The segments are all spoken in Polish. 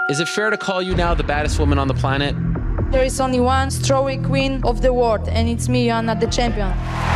Is it fair to call you now the baddest woman on the planet? There is only one strawweight queen of the world, and it's me, Joanna, the champion.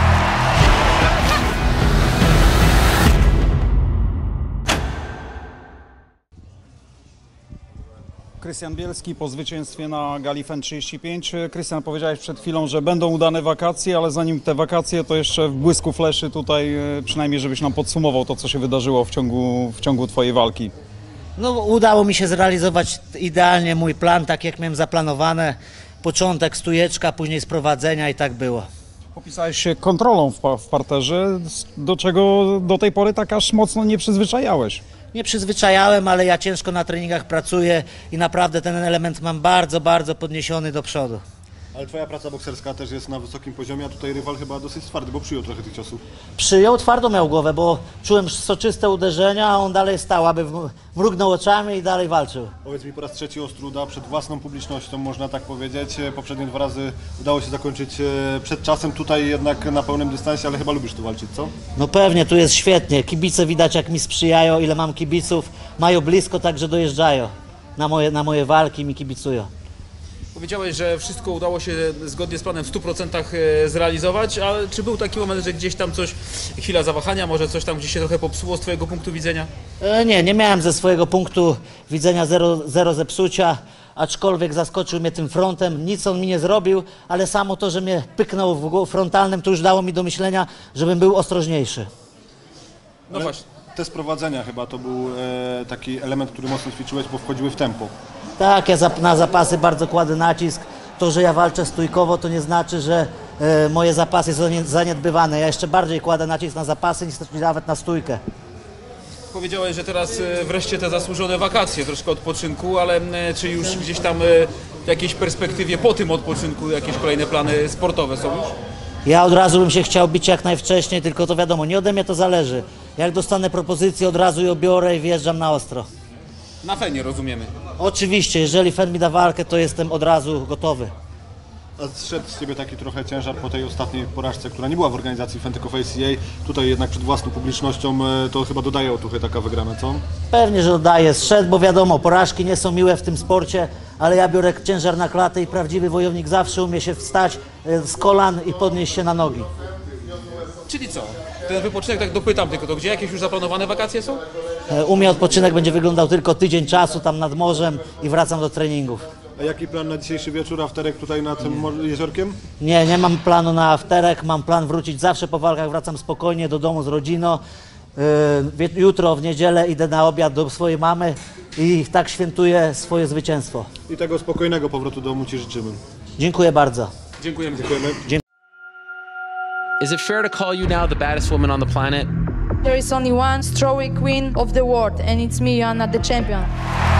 Krystian Bielski po zwycięstwie na Gali FEN 35. Krystian, powiedziałeś przed chwilą, że będą udane wakacje, ale zanim te wakacje, to jeszcze w błysku fleszy tutaj, przynajmniej żebyś nam podsumował to, co się wydarzyło w ciągu twojej walki. No, udało mi się zrealizować idealnie mój plan, tak jak miałem zaplanowane. Początek stujeczka, później sprowadzenia i tak było. Popisałeś się kontrolą w parterze, do czego do tej pory tak aż mocno nie przyzwyczajałeś. Nie przyzwyczajałem, ale ja ciężko na treningach pracuję i naprawdę ten element mam bardzo, bardzo podniesiony do przodu. Ale twoja praca bokserska też jest na wysokim poziomie, a tutaj rywal chyba dosyć twardy, bo przyjął trochę tych ciosów. Przyjął, twardo miał głowę, bo czułem soczyste uderzenia, a on dalej stał, aby mrugnął oczami i dalej walczył. Powiedz mi, po raz trzeci Ostróda przed własną publicznością, można tak powiedzieć. Poprzednie 2 razy udało się zakończyć przed czasem, tutaj jednak na pełnym dystansie, ale chyba lubisz tu walczyć, co? No pewnie, tu jest świetnie. Kibice widać, jak mi sprzyjają, ile mam kibiców. Mają blisko, także dojeżdżają na moje walki i mi kibicują. Powiedziałeś, że wszystko udało się zgodnie z planem w 100% zrealizować, ale czy był taki moment, że gdzieś tam coś, chwila zawahania, może coś tam gdzieś się trochę popsuło z twojego punktu widzenia? Nie miałem ze swojego punktu widzenia zero zepsucia, aczkolwiek zaskoczył mnie tym frontem, nic on mi nie zrobił, ale samo to, że mnie pyknął w frontalnym, to już dało mi do myślenia, żebym był ostrożniejszy. No właśnie. Te sprowadzenia chyba to był taki element, który mocno ćwiczyłeś, bo wchodziły w tempo. Tak, ja na zapasy bardzo kładę nacisk. To, że ja walczę stójkowo, to nie znaczy, że moje zapasy są zaniedbywane. Ja jeszcze bardziej kładę nacisk na zapasy niż nawet na stójkę. Powiedziałeś, że teraz wreszcie te zasłużone wakacje, troszkę odpoczynku, ale czy już gdzieś tam w jakiejś perspektywie po tym odpoczynku jakieś kolejne plany sportowe są już? Ja od razu bym się chciał bić jak najwcześniej, tylko to wiadomo, nie ode mnie to zależy. Jak dostanę propozycję, od razu ją biorę i wjeżdżam na ostro. Na Fenie rozumiemy. Oczywiście, jeżeli FEN mi da walkę, to jestem od razu gotowy. A zszedł z ciebie taki trochę ciężar po tej ostatniej porażce, która nie była w organizacji FEN, tylko w ACA. Tutaj jednak przed własną publicznością to chyba dodaje otuchy taka wygrana, co? Pewnie, że oddaję. Zszedł, bo wiadomo, porażki nie są miłe w tym sporcie, ale ja biorę ciężar na klatę i prawdziwy wojownik zawsze umie się wstać z kolan i podnieść się na nogi. Czyli co? Ten wypoczynek, tak dopytam tylko, to gdzie jakieś już zaplanowane wakacje są? U mnie odpoczynek będzie wyglądał tylko tydzień czasu tam nad morzem i wracam do treningów. A jaki plan na dzisiejszy wieczór, afterek tutaj nad tym jeziorkiem? Nie mam planu na afterek, mam plan wrócić zawsze po walkach, wracam spokojnie do domu z rodziną. Jutro w niedzielę idę na obiad do swojej mamy i tak świętuję swoje zwycięstwo. I tego spokojnego powrotu do domu ci życzymy. Dziękuję bardzo. Dziękujemy. Is it fair to call you now the baddest woman on the planet? There is only one strawweight queen of the world, and it's me, Joanna, the champion.